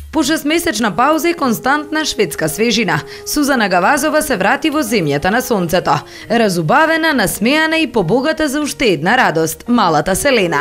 По 6-месечна пауза и константна шведска свежина, Сузана Гавазова се врати во земјата на сонцето. Разубавена, насмеана и побогата за уште една радост, малата Селена.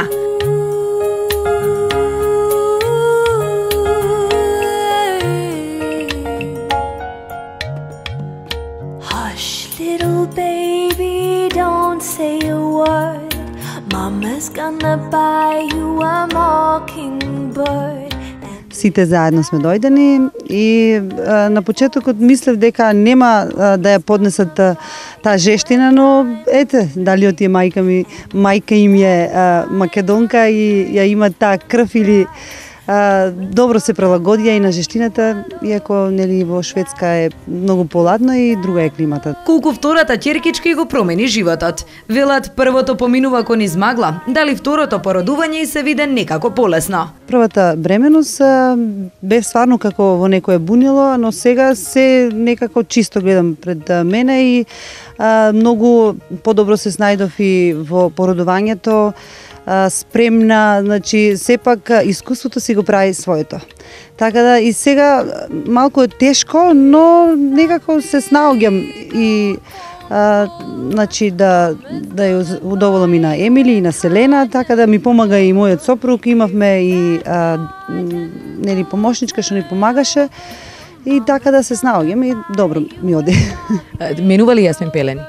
Hush, little baby, don't say a word. Mama's gonna buy you a mockingbird. Сите заедно сме дојдени и на почетокот мислев дека нема да ја поднесат таа жештина, но ете, дали од тие мајка им е македонка и ја има таа крв или добро се прилагодија и на жештината, иако нели во Шведска е многу поладно и друга е климата. Колку втората ќеркичка го промени животот. Велат првото поминува кон измагла, дали второто породување и се виде некако полесно. Првата бременност бе стварно како во некое бунило, но сега се некако чисто гледам пред мене и многу подобро се снајдов и во породувањето, спремна, значи сепак искуството си го прави своето. Така да и сега малку е тешко, но некако се снаоѓам и значи да ја удоволам и на Емили и на Селена, така да ми помага и мојот сопруг, имавме и нели помошничка што ни помагаше и така да се снаоѓам и добро ми оди. Менува ли јасмин пелени?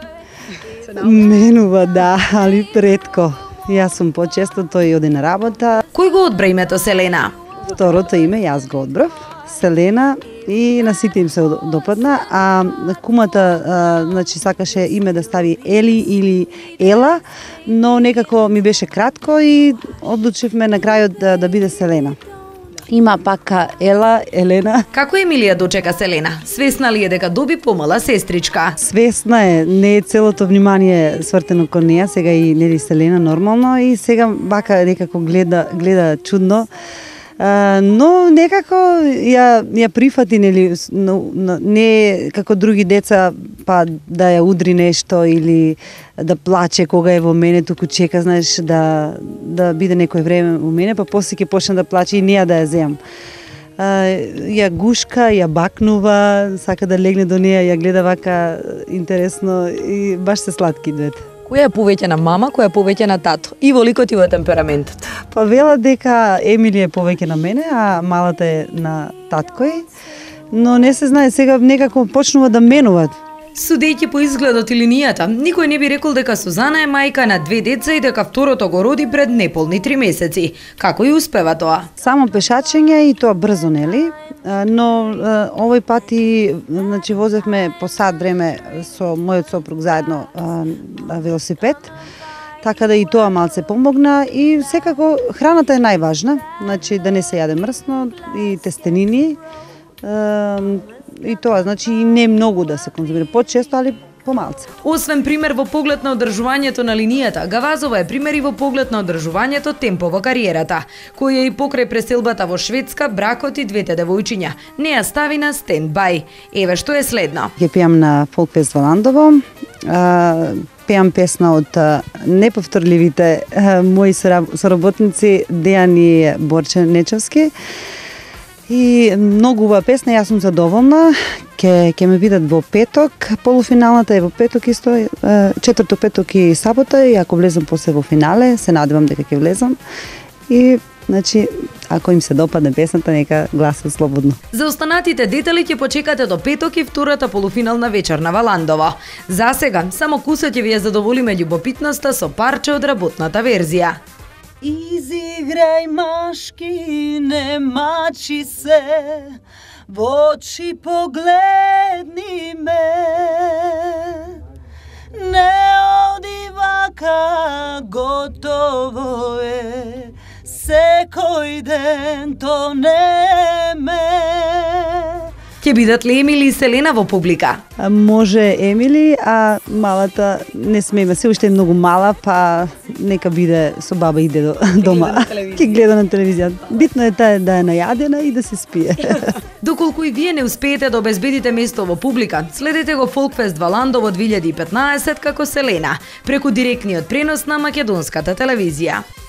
Менува, да, али ретко. Јас сум почесто, тој оди на работа. Кој го одбра името Селена? Второто име јас го одбрав, Селена, и на сите им се допадна, а кумата значи сакаше име да стави Ели или Ела, но некако ми беше кратко и одлучивме на крајот да биде Селена. Има пак Ела, Елена. Како Емилија дочека Селена? Свесна ли е дека доби помала сестричка? Свесна е, не е целото внимание свртено кон неја, сега и нели Селена нормално и сега бака некако гледа чудно. Но некако ја прифати, нели, не како други деца, па да ја удри нешто или да плаче кога е во мене, туку чека, знаеш, да биде некој време во мене, па после ќе почне да плаче и неја да ја земам. Ја гушка, ја бакнува, сака да легне до неја, ја гледа вака интересно и баш се сладки двете. Која е повеќе на мама, која е повеќе на тато? И во ликот и во темпераментот? Па велат дека Емили е повеќе на мене, а малата е на таткој. Но не се знае, сега некако почнува да менуваат. Судејќи по изгледот и линијата, никој не би рекол дека Сузана е мајка на 2 деца и дека второто го роди пред неполни 3 месеци. Како и успева тоа? Само пешачење и тоа брзо, нели? Но овој пат и значи возевме по сат време со мојот сопруг заедно на велосипед. Така да и тоа малце помогна и секако храната е најважна, значи да не се јаде мрсно и тестенини. И тоа, значи и не многу да се конзумира, почесто, али помалце. Освен пример во поглед на одржувањето на линијата, Гавазова е пример и во поглед на одржувањето темпо во кариерата, која и покрај преселбата во Шведска, бракот и двете девојчиња не ја стави на стенд-бај. Еве што е следно. Ја пеам на Фолкфест Валандово, пеам песна од неповторливите мои соработници Дејан и Борче Нечевски. И многу убава песна, јас сум задоволна. Ќе ме видат во петок, полуфиналната е во петок исто, четврток, петок и сабота, и ако влезам после во финале, се надевам дека ќе влезам. И значи, ако им се допадне песната, нека гласат слободно. За останатите детали ќе почекате до петок и втората полуфинална вечер на Валандово. За сега, само кусот ќе ви ја задоволиме љубопитноста со парче од работната верзија. Изиграј машки, не мачи се, во очи погледни ме. Не оди вака, готово е, секој ден тонеме. Ќе бидат ли Емили и Селена во публика? Може Емили, а малата не смеме, се уште е многу мала, па нека биде со баба иде до дома. Ќе гледа на телевизија. Битно е таа да е најадена и да се спие. Доколку и вие не успеете да обезбедите место во публика, следете го Фолкфест Валандово 2015 како Селена, преку директниот пренос на македонската телевизија.